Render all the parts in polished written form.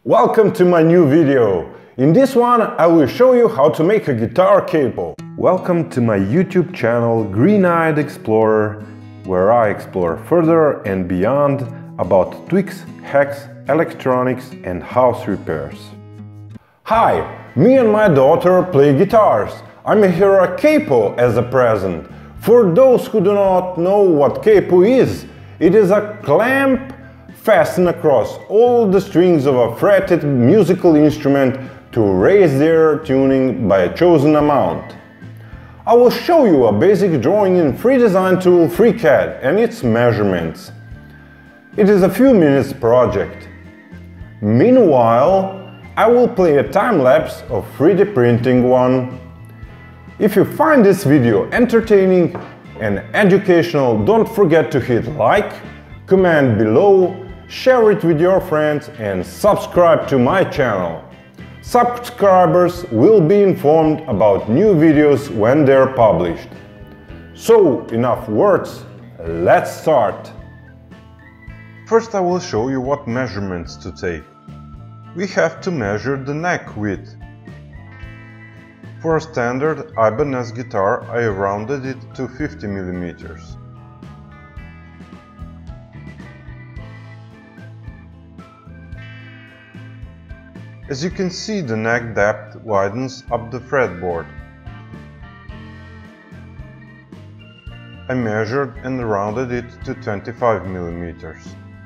Welcome to my new video. In this one I will show you how to make a guitar capo. Welcome to my YouTube channel Green-Eyed Explorer, where I explore further and beyond about tweaks, hacks, electronics and house repairs. Hi, me and my daughter play guitars. I'm here a capo as a present. For those who do not know what capo is, it is a clamp fastened across all the strings of a fretted musical instrument to raise their tuning by a chosen amount. I will show you a basic drawing in free design tool FreeCAD and its measurements. It is a few minutes project. Meanwhile, I will play a time-lapse of 3D printing one. If you find this video entertaining and educational, don't forget to hit like, comment below, share it with your friends and subscribe to my channel. Subscribers will be informed about new videos when they're published. So, enough words, let's start! First I will show you what measurements to take. We have to measure the neck width. For a standard Ibanez guitar I rounded it to 50 mm. As you can see, the neck depth widens up the fretboard. I measured and rounded it to 25 mm.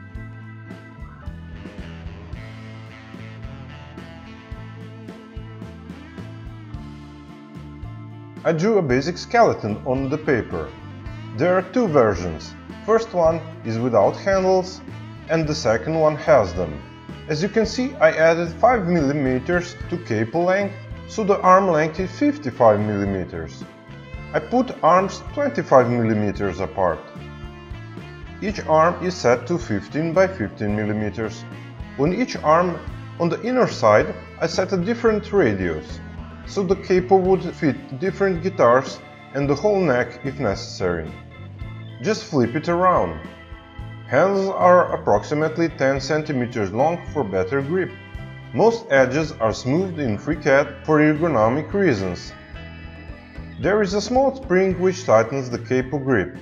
I drew a basic skeleton on the paper. There are two versions. First one is without handles and the second one has them. As you can see, I added 5 mm to capo length, so the arm length is 55 mm. I put arms 25 mm apart. Each arm is set to 15 by 15 mm. On each arm, on the inner side, I set a different radius, so the capo would fit different guitars and the whole neck if necessary. Just flip it around. Handles are approximately 10 cm long for better grip. Most edges are smoothed in FreeCAD for ergonomic reasons. There is a small spring which tightens the capo grip.